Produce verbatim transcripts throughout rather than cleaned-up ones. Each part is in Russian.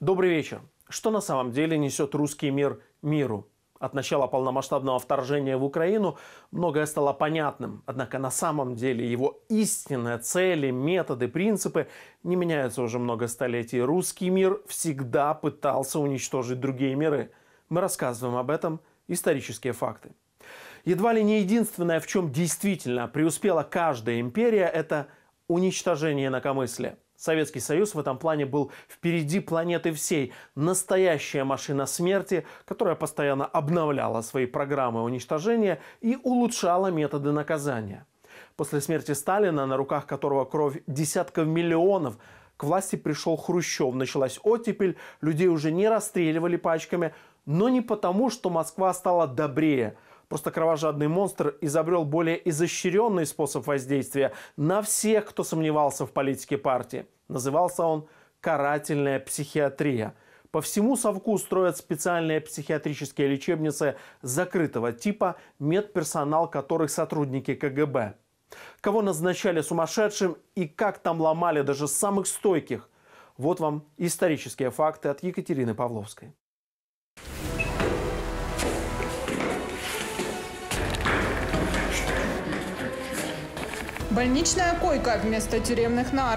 Добрый вечер. Что на самом деле несет русский мир миру? От начала полномасштабного вторжения в Украину многое стало понятным. Однако на самом деле его истинные цели, методы, принципы не меняются уже много столетий. Русский мир всегда пытался уничтожить другие миры. Мы рассказываем об этом исторические факты. Едва ли не единственное, в чем действительно преуспела каждая империя, это уничтожение инакомыслия. Советский Союз в этом плане был впереди планеты всей. Настоящая машина смерти, которая постоянно обновляла свои программы уничтожения и улучшала методы наказания. После смерти Сталина, на руках которого кровь десятков миллионов, к власти пришел Хрущев. Началась оттепель, людей уже не расстреливали пачками, но не потому, что Москва стала добрее. Просто кровожадный монстр изобрел более изощренный способ воздействия на всех, кто сомневался в политике партии. Назывался он «карательная психиатрия». По всему совку строят специальные психиатрические лечебницы закрытого типа, медперсонал которых сотрудники ка гэ бэ. Кого назначали сумасшедшим и как там ломали даже самых стойких. Вот вам исторические факты от Екатерины Павловской. Больничная койка вместо тюремных нар.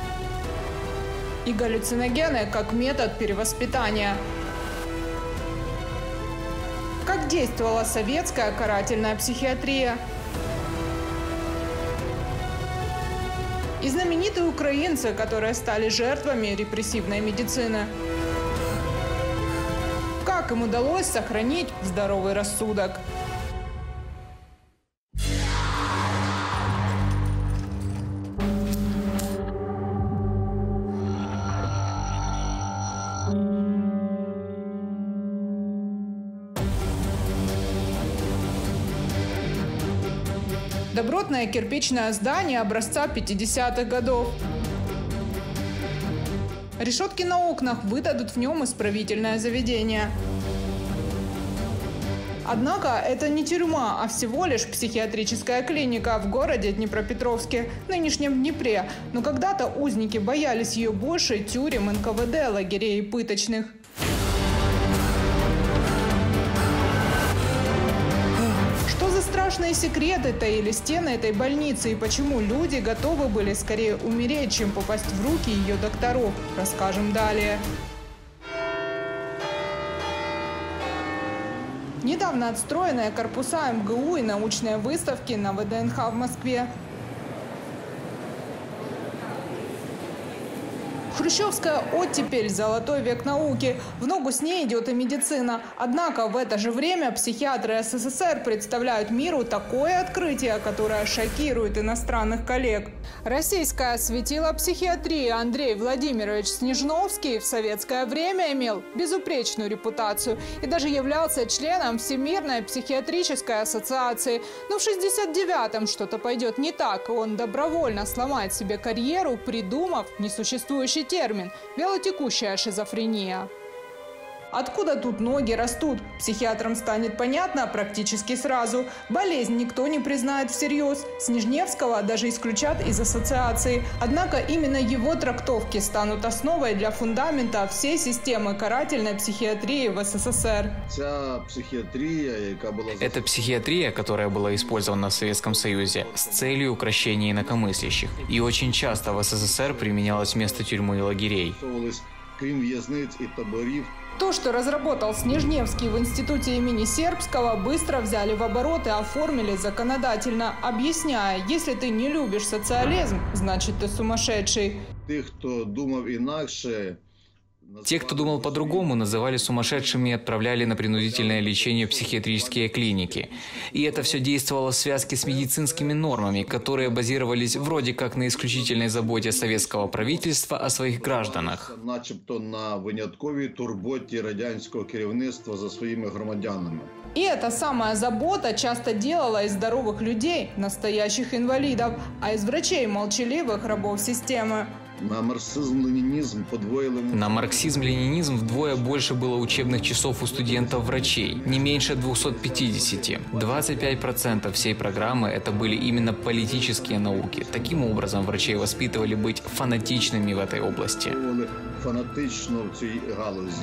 И галлюциногены как метод перевоспитания. Как действовала советская карательная психиатрия. И знаменитые украинцы, которые стали жертвами репрессивной медицины. Как им удалось сохранить здоровый рассудок? Добротное кирпичное здание образца пятидесятых годов. Решетки на окнах выдадут в нем исправительное заведение. Однако это не тюрьма, а всего лишь психиатрическая клиника в городе Днепропетровске, нынешнем Днепре. Но когда-то узники боялись ее больше тюрем эн ка вэ дэ, лагерей и пыточных. Страшные секреты таили стены этой больницы и почему люди готовы были скорее умереть, чем попасть в руки ее докторов, расскажем далее. Недавно отстроенные корпуса эм гэ у и научные выставки на вэ дэ эн ха в Москве. Хрущевская оттепель – золотой век науки. В ногу с ней идет и медицина. Однако в это же время психиатры эс эс эс эр представляют миру такое открытие, которое шокирует иностранных коллег. Российское светило психиатрии Андрей Владимирович Снежновский в советское время имел безупречную репутацию и даже являлся членом Всемирной психиатрической ассоциации. Но в шестьдесят девятом что-то пойдет не так, и он добровольно сломает себе карьеру, придумав несуществующий термин – вялотекущая шизофрения. Откуда тут ноги растут? Психиатрам станет понятно практически сразу. Болезнь никто не признает всерьез. Снежневского даже исключат из ассоциации. Однако именно его трактовки станут основой для фундамента всей системы карательной психиатрии в эс эс эс эр. Это психиатрия, которая была использована в Советском Союзе с целью укрощения инакомыслящих. И очень часто в эс эс эс эр применялась вместо тюрьмы и лагерей. То, что разработал Снежневский в институте имени Сербского, быстро взяли в оборот и оформили законодательно, объясняя, если ты не любишь социализм, значит ты сумасшедший. Тех, кто думал по-другому, называли сумасшедшими и отправляли на принудительное лечение в психиатрические клиники. И это все действовало в связке с медицинскими нормами, которые базировались вроде как на исключительной заботе советского правительства о своих гражданах. Начебто на винятковій турботі радянського керівництва за своїми громадянами. И эта самая забота часто делала из здоровых людей настоящих инвалидов, а из врачей молчаливых рабов системы. На марксизм-ленинизм подвоили... На марксизм-ленинизм вдвое больше было учебных часов у студентов-врачей, не меньше двухсот пятидесяти. двадцать пять процентов всей программы это были именно политические науки. Таким образом, врачей воспитывали быть фанатичными в этой области. Фанатично в цій галузі.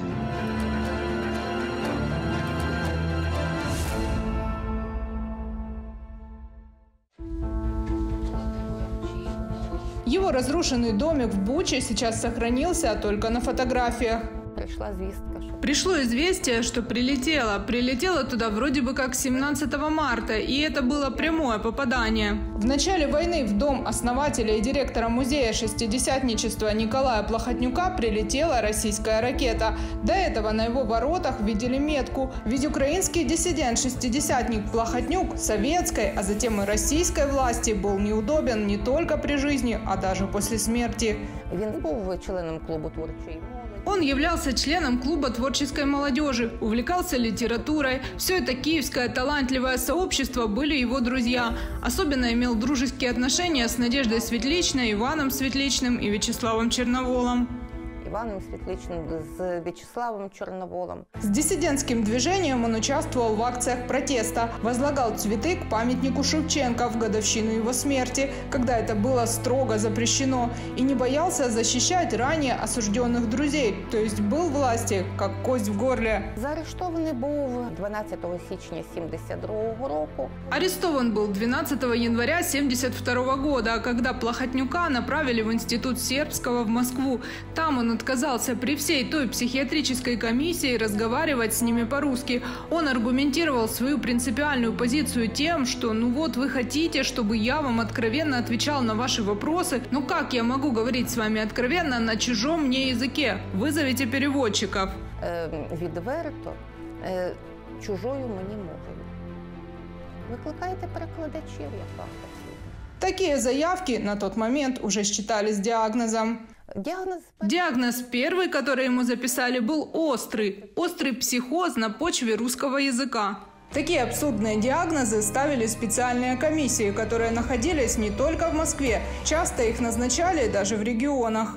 Его разрушенный домик в Буче сейчас сохранился только на фотографиях. Пришла звістка, що... Пришло известие, что прилетело. Прилетело туда вроде бы как семнадцатого марта, и это было прямое попадание. В начале войны в дом основателя и директора музея шестидесятничества Николая Плохотнюка прилетела российская ракета. До этого на его воротах видели метку. Ведь украинский диссидент-шестидесятник Плохотнюк советской, а затем и российской власти был неудобен не только при жизни, а даже после смерти. Він був членом клубу творчої молоді. Он являлся членом клуба творческой молодежи, увлекался литературой. Все это киевское талантливое сообщество были его друзья. Особенно имел дружеские отношения с Надеждой Светличной, Иваном Светличным и Вячеславом Черноволом. Иваном Светличным, с Вячеславом Черноволом. С диссидентским движением он участвовал в акциях протеста, возлагал цветы к памятнику Шевченко в годовщину его смерти, когда это было строго запрещено, и не боялся защищать ранее осужденных друзей, то есть был власти как кость в горле. Заарештований був дванадцятого січня сімдесят другого року. Арестован был двенадцатого января семьдесят второго года, когда Плохотнюка направили в Институт Сербского в Москву. Там он отказался при всей той психиатрической комиссии разговаривать с ними по-русски. Он аргументировал свою принципиальную позицию тем, что ну вот вы хотите, чтобы я вам откровенно отвечал на ваши вопросы. Ну как я могу говорить с вами откровенно на чужом мне языке? Вызовите переводчиков. Е, відверто, е, чужою мені мовою. Викликайте перекладачів, як вам потрібно. Такие заявки на тот момент уже считались диагнозом. Диагноз... Диагноз первый, который ему записали, был острый. Острый психоз на почве русского языка. Такие абсурдные диагнозы ставили специальные комиссии, которые находились не только в Москве. Часто их назначали даже в регионах.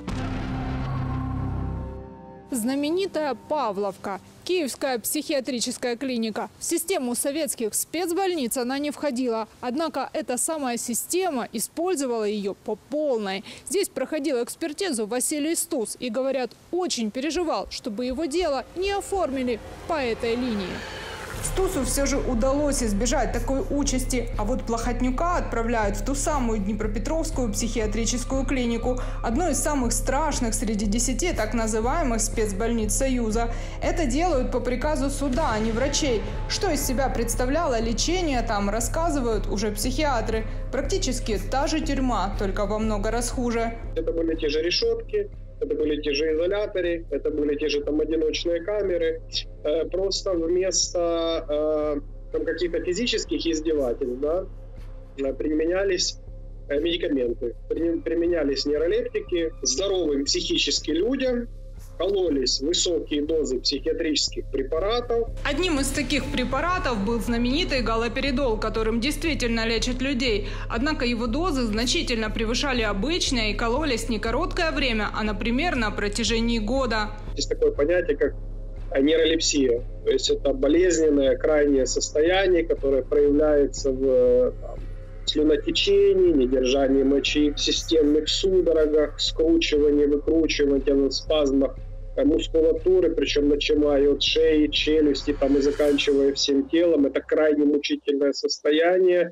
Знаменитая Павловка. Киевская психиатрическая клиника. В систему советских спецбольниц она не входила. Однако эта самая система использовала ее по полной. Здесь проходил экспертизу Василий Стус. И, говорят, очень переживал, чтобы его дело не оформили по этой линии. Стусу все же удалось избежать такой участи, а вот Плохотнюка отправляют в ту самую Днепропетровскую психиатрическую клинику, одну из самых страшных среди десяти так называемых спецбольниц Союза. Это делают по приказу суда, а не врачей. Что из себя представляло лечение там, рассказывают уже психиатры. Практически та же тюрьма, только во много раз хуже. Это были те же решетки. Это были те же изоляторы, это были те же там одиночные камеры. Просто вместо там, каких-то физических издевательств, да, применялись медикаменты, применялись нейролептики здоровым психически людям, кололись высокие дозы психиатрических препаратов. Одним из таких препаратов был знаменитый галоперидол, которым действительно лечат людей. Однако его дозы значительно превышали обычные и кололись не короткое время, а, например, на протяжении года. Есть такое понятие, как нейролепсия. То есть это болезненное крайнее состояние, которое проявляется в там, слюнотечении, недержании мочи, системных судорогах, скручивании, выкручивании, спазмах мускулатуры, причем начиная от шеи, челюсти там, и заканчивая всем телом. Это крайне мучительное состояние.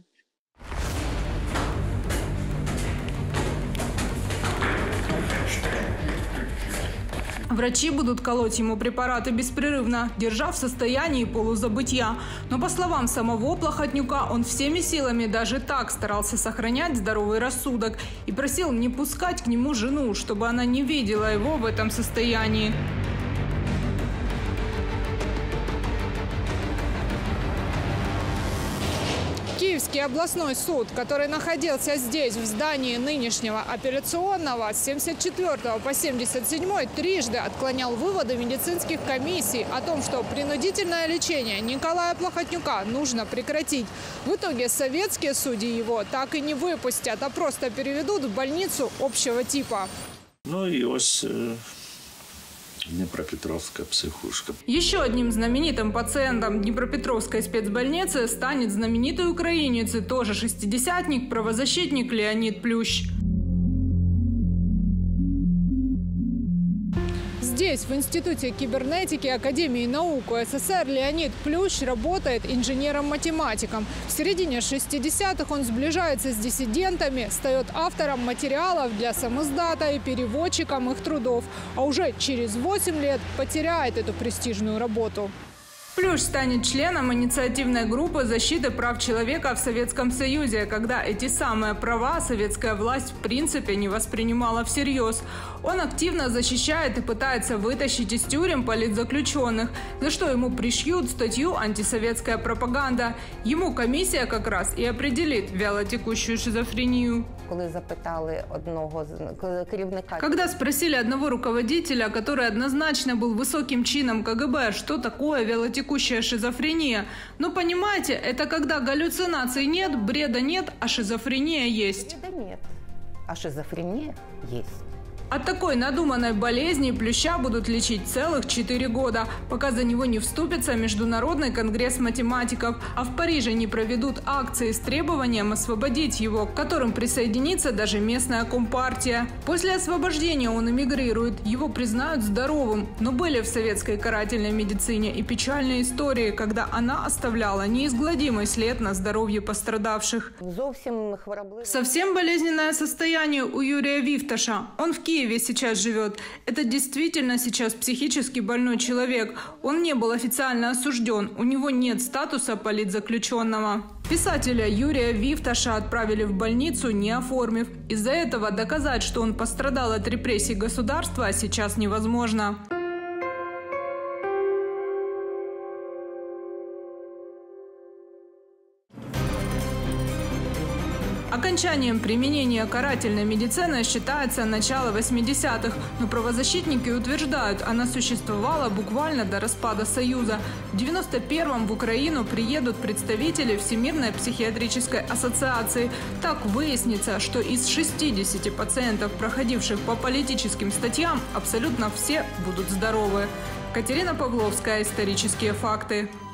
Врачи будут колоть ему препараты беспрерывно, держа в состоянии полузабытия. Но, по словам самого Плохотнюка, он всеми силами даже так старался сохранять здоровый рассудок и просил не пускать к нему жену, чтобы она не видела его в этом состоянии. Киевский областной суд, который находился здесь, в здании нынешнего операционного, с семьдесят четвёртого по семьдесят седьмой трижды отклонял выводы медицинских комиссий о том, что принудительное лечение Николая Плохотнюка нужно прекратить. В итоге советские судьи его так и не выпустят, а просто переведут в больницу общего типа. Ну и ось Днепропетровская психушка. Еще одним знаменитым пациентом Днепропетровской спецбольницы станет знаменитый украинец и тоже шестидесятник, правозащитник Леонид Плющ. Здесь, в Институте кибернетики Академии наук СССР, Леонид Плющ работает инженером-математиком. В середине шестидесятых он сближается с диссидентами, стает автором материалов для самиздата и переводчиком их трудов. А уже через восемь лет потеряет эту престижную работу. Плющ станет членом инициативной группы защиты прав человека в Советском Союзе, когда эти самые права советская власть в принципе не воспринимала всерьез. Он активно защищает и пытается вытащить из тюрем политзаключенных, за что ему пришьют статью «Антисоветская пропаганда». Ему комиссия как раз и определит вялотекущую шизофрению. Коли запитали одного з керівника... Когда спросили одного руководителя, который однозначно был высоким чином КГБ, что такое вялотекущая шизофрения, ну понимаете, это когда галлюцинаций нет, бреда нет, а шизофрения есть. Бреда нет, а шизофрения есть. От такой надуманной болезни Плюща будут лечить целых четыре года, пока за него не вступится Международный конгресс математиков, а в Париже не проведут акции с требованием освободить его, к которым присоединится даже местная компартия. После освобождения он эмигрирует, его признают здоровым, но были в советской карательной медицине и печальные истории, когда она оставляла неизгладимый след на здоровье пострадавших. Совсем болезненное состояние у Юрия Вифташа. Он в Киеве В Киеве сейчас живет. Это действительно сейчас психически больной человек. Он не был официально осужден. У него нет статуса политзаключенного. Писателя Юрия Вифташа отправили в больницу, не оформив. Из-за этого доказать, что он пострадал от репрессий государства, сейчас невозможно. Окончанием применения карательной медицины считается начало восьмидесятых, но правозащитники утверждают, она существовала буквально до распада Союза. В девяносто первом в Украину приедут представители Всемирной психиатрической ассоциации. Так выяснится, что из шестидесяти пациентов, проходивших по политическим статьям, абсолютно все будут здоровы. Катерина Павловская. Исторические факты.